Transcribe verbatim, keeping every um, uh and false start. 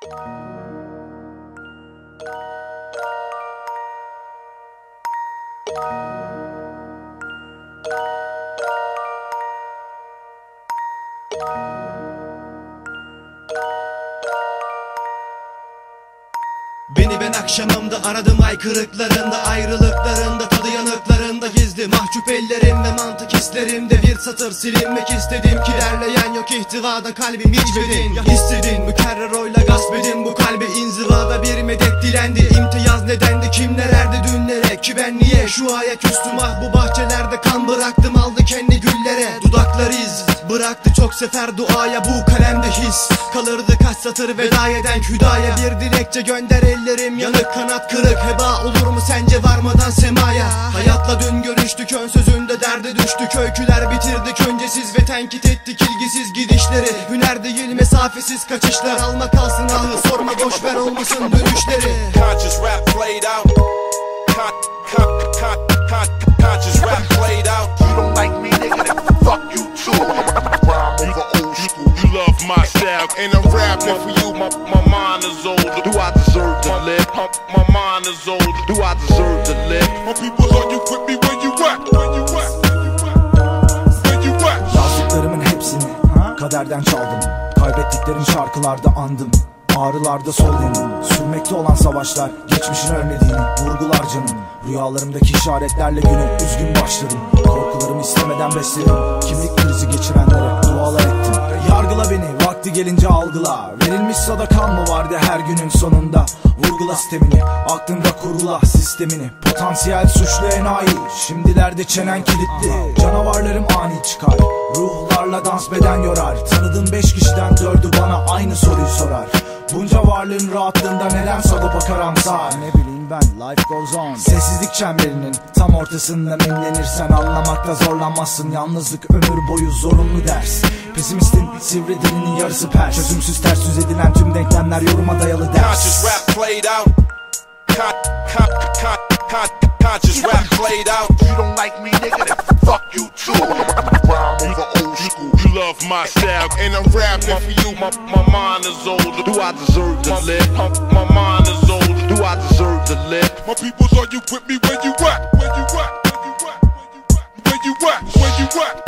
Beni ben akşamımda aradım, ay kırıklarında, ayrılıklarında, tadı yanıklarında gizli mahcup ellerim ve mantık hislerimde bir satır silinmek istedim ki derleyen yok ihtivada kalbim hicvedin. Ya hissedin mükerrer oyla gasp edin bu kalbi, inzivada bir medet dilendi. İmtiyaz nedendi, kim nerede dünlere, ki ben niye şu aya küstüm, ah bu bahçelerde kan bıraktım aldı kendi güllere. Dudaklar iz bıraktı çok sefer duaya, bu kalemde his kalırdı kaç satır veda eden hüdaya. Bir dilekçe gönder, ellerim yanık kanat kırık, heba olur mu sence varmadan semaya? Hayatla dün görüştük, ön sözünde derde düştük, öyküler bitirdik öncesiz ve tenkit ettik ilgisiz gidişleri. Hüner değil mesafesiz kaçışlar, alma kalsın ahı sorma boşver olmasın dönüşleri. Conscious rap played out. Con, con, con, con, conscious rap played out. You don't like me, nigga, then fuck you too. Rhyme over old school. You love my style, and I'm rapping for you. My, my mind is older. Do I deserve to live? My, my mind is older. Do I deserve to live? My people's on you with me when you at, when you at, when you at. Yazdıklarımın hepsini kaderden çaldım. Kaybettiklerim şarkılarda andım. Ağrılarda sol yanım, sürmekte olan savaşlar, geçmişin ölmediğini vurgular canım. Rüyalarımdaki işaretlerle güne üzgün başladım. Korkularımı istemeden besledim, kimlik krizi geçirenlere dualar ettim. Yargıla beni, vakti gelince algıla. Verilmiş sadakan mı vardı her günün sonunda? Vurgula sistemini, aklında kurula sistemini. Potansiyel suçlu enayi, şimdilerde çenen kilitli. Canavarlarım ani çıkar, ruhlarla dans beden yorar. Tanıdığım beş kişiden dördü bana aynı soruyu sorar. Bunca varlığın rahatlığında neden Sagopa karamsar? Ne bileyim ben, life goes on. Sessizlik çemberinin tam ortasında mimlenirsen anlamakta zorlanmazsın. Yalnızlık ömür boyu zorunlu ders. Pesimistin sivri dilinin yarısı per. Çözümsüz ters yüz edilen tüm denklemler yoruma dayalı ders. Conscious rap played out. Con, con, con, con, conscious rap played out. You don't like me, nigga, then fuck you too. Rhyme over old school. You love my style, and I'm rapping for you. My, my mind is older. Do I deserve to live? My, my mind is older. Do I deserve to live? My people's on you with me when you at, when you at, when you at, when you at, when you at, when you at.